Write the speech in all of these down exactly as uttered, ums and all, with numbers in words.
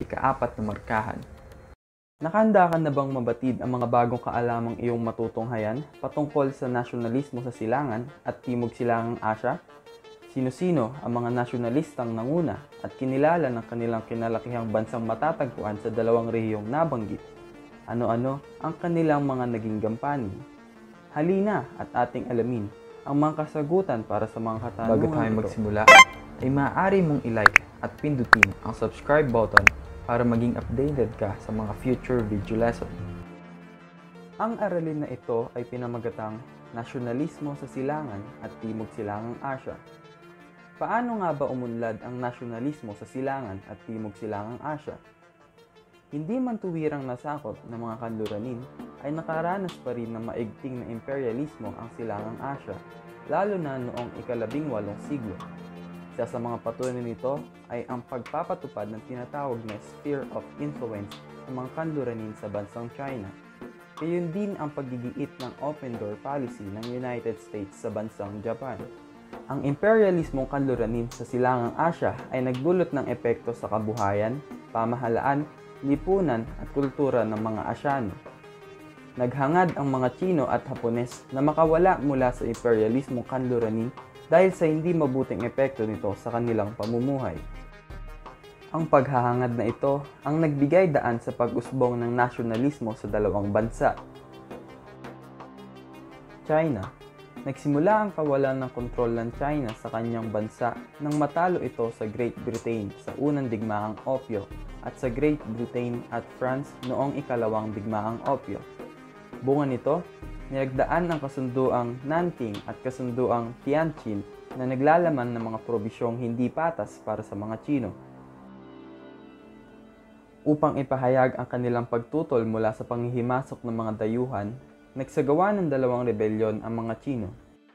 Ikaapat na Markahan. Nakahanda ka na bang mabatid ang mga bagong kaalamang iyong matutunghayan patungkol sa nasyonalismo sa Silangan at Timog Silangang Asya? Sino-sino ang mga nasyonalistang nanguna at kinilala ng kanilang kinalakihang bansang matatagpuan sa dalawang rehiyong nabanggit? Ano-ano ang kanilang mga naging gampanin? Halina at ating alamin ang mga kasagutan para sa mga katanungan. Bago tayo magsimula, ay maaari mong i-like at pindutin ang subscribe button para maging updated ka sa mga future video lesson. Ang aralin na ito ay pinamagatang Nasyonalismo sa Silangan at Timog Silangang Asya. Paano nga ba umunlad ang nasyonalismo sa Silangan at Timog Silangang Asya? Hindi man tuwirang nasakop ng mga kanluranin ay nakaranas pa rin ng maigting na imperyalismo ang Silangang Asya, lalo na noong ikalabing walong siglo. Isa sa mga patunay nito ay ang pagpapatupad ng tinatawag na sphere of influence ng mga kanluranin sa bansang China. Gayon din ang paggigiit ng open door policy ng United States sa bansang Japan. Ang imperyalismong kanluranin sa Silangang Asya ay nagdulot ng epekto sa kabuhayan, pamahalaan, lipunan at kultura ng mga Asyano. Naghangad ang mga Tsino at Hapones na makawala mula sa imperyalismong kanluranin dahil sa hindi mabuting epekto nito sa kanilang pamumuhay. Ang paghahangad na ito ang nagbigay daan sa pag-usbong ng nasyonalismo sa dalawang bansa. China. Nagsimula ang kawalan ng kontrol ng China sa kanyang bansa nang matalo ito sa Great Britain sa unang digmaang Opyo at sa Great Britain at France noong ikalawang digmaang Opyo. Bunga nito, nilagdaan ang kasunduang Nanking at kasunduang Tianjin na naglalaman ng mga probisyong hindi patas para sa mga Tsino. Upang ipahayag ang kanilang pagtutol mula sa panghihimasok ng mga dayuhan, nagsagawa ng dalawang rebelyon ang mga Tsino.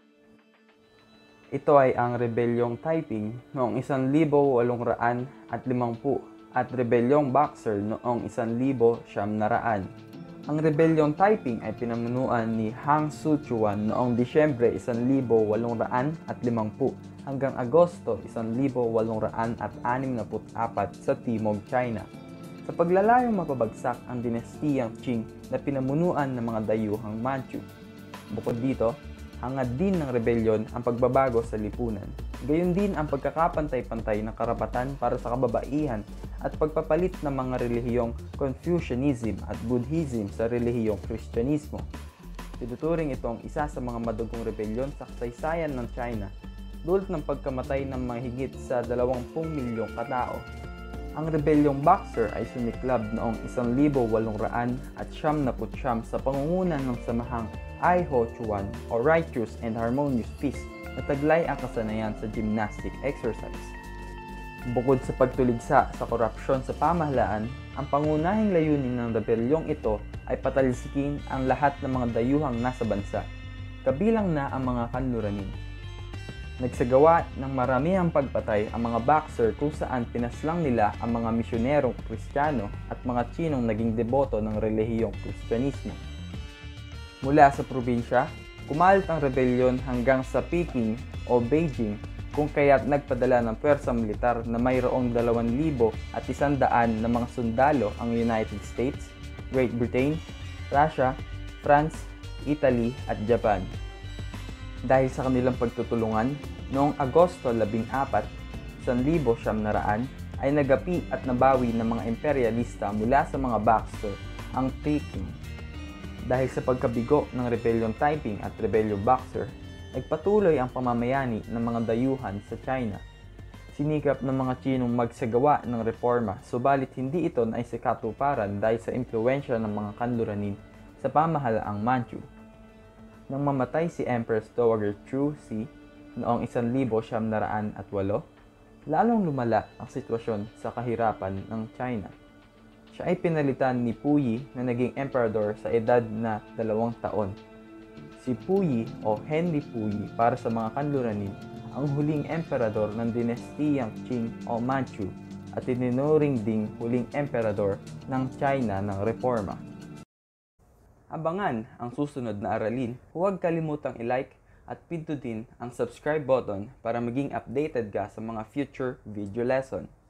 Ito ay ang Rebelyong Taiping noong isang libo walong raan at limampu at Rebelyong Boxer noong isang libo siyam na raan. Ang Rebelyong Taiping ay pinamunuan ni Hang Suchuan noong Disyembre isang libo walong raan at limampu hanggang Agosto isang libo walong raan at anim na put apat sa Timog China. Sa paglalayong mapabagsak ang dinastiyang Qing na pinamunuan ng mga dayuhang Manchu. Bukod dito, hangad din ng rebelyon ang pagbabago sa lipunan. Gayon din ang pagkakapantay-pantay ng karapatan para sa kababaihan at pagpapalit ng mga relihiyong Confucianism at Buddhism sa relihiyong Kristyanismo. Tinuturing itong isa sa mga madugong rebelyon sa kasaysayan ng China, dulot ng pagkamatay ng mahigit sa dalawampung milyong katao. Ang Rebelyong Boxer ay sumiklab noong isang libo walong raan at siyam na put siyam sa pangunguna ng samahang Ai Ho Chuan o Righteous and Harmonious Peace na taglay ang kasanayan sa gymnastic exercise. Bukod sa pagtuligsa sa korupsyon sa pamahalaan, ang pangunahing layunin ng rebelyong ito ay patalsikin ang lahat ng mga dayuhang nasa bansa, kabilang na ang mga kanluranin. Nagsagawa ng maramihang pagpatay ang mga Boxer kung saan pinaslang nila ang mga misyonerong Kristiyano at mga Tsinong naging deboto ng relihiyong Kristyanismo. Mula sa probinsya, kumalat ang rebelyon hanggang sa Peking o Beijing kung kaya't nagpadala ng pwersa militar na mayroong dalawang libo at isang daan na mga sundalo ang United States, Great Britain, Russia, France, Italy at Japan. Dahil sa kanilang pagtutulungan, noong Agosto labing apat, isang libo siyam na raan, ay nagapi at nabawi ng mga imperyalista mula sa mga Boxer ang Peking. Dahil sa pagkabigo ng Rebelyong Taiping at Rebelyong Boxer, nagpatuloy ang pamamayani ng mga dayuhan sa China. Sinikap ng mga Tsinong magsagawa ng reforma, subalit hindi ito naisikatuparan dahil sa impluwensya ng mga kanluranin sa pamahalaang Manchu. Nang mamatay si Empress Dowager Chu Si noong isang libo siyam na raan at walo, lalong lumala ang sitwasyon sa kahirapan ng China. Siya ay pinalitan ni Puyi na naging emperador sa edad na dalawang taon. Si Puyi o Henry Puyi para sa mga kanluranin ang huling emperador ng dinastiyang Qing o Manchu at itinuring ding huling emperador ng China ng reforma. Abangan ang susunod na aralin. Huwag kalimutang i-like at pindutin ang subscribe button para maging updated ka sa mga future video lesson.